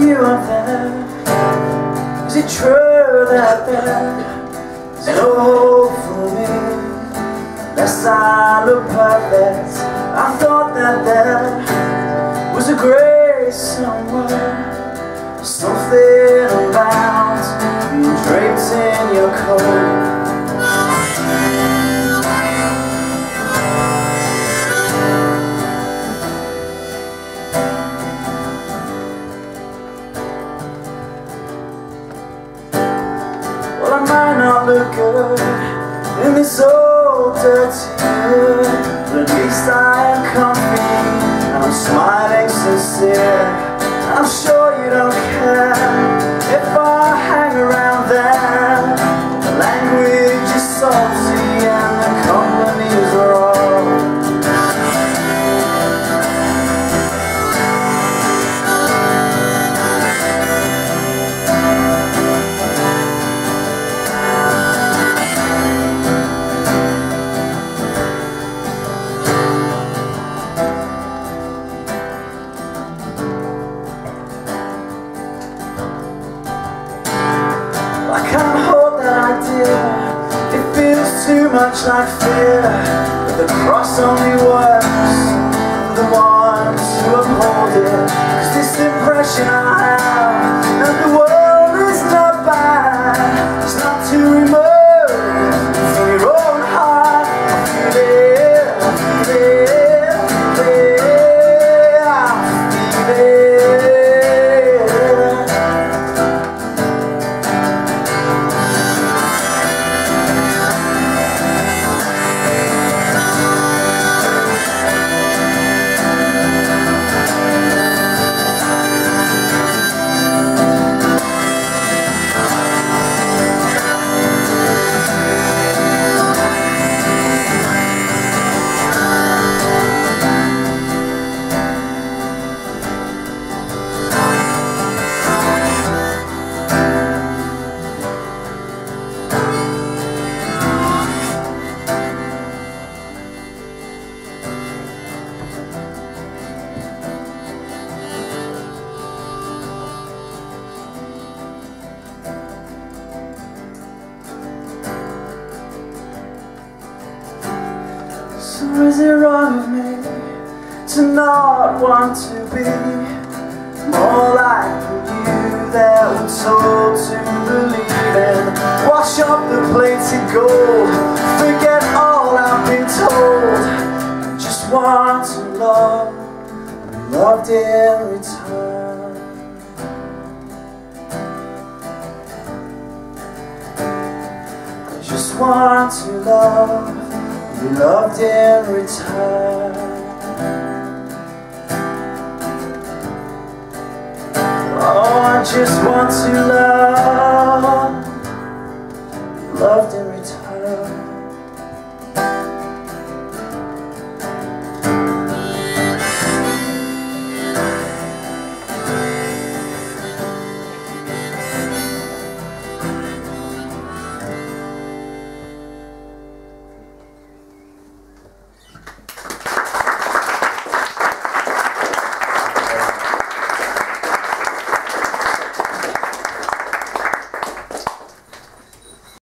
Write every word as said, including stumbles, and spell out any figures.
you up there? Is it true that there's no hope for me unless I look perfect? I thought that there was a grace somewhere, something about being draped in your coat. Well, I might not look good in this old dirty hood, but at least I am comfy and I'm smiling sincere. I'm sure you don't care if I hang around there. The language is salty and the company is wrong. I can't hold that idea, it feels too much like fear. But the cross only works for the ones who uphold it. Cause this impression I have that the world is not bad, it's not too remote from your own heart. I feel it, I feel it, I feel it. So is it wrong of me to not want to be more like you that we're told to believe in? Wash up the plated gold, forget all I've been told. Just want to love, be loved in return. I just want to love, be loved in return. Oh, I just want to love.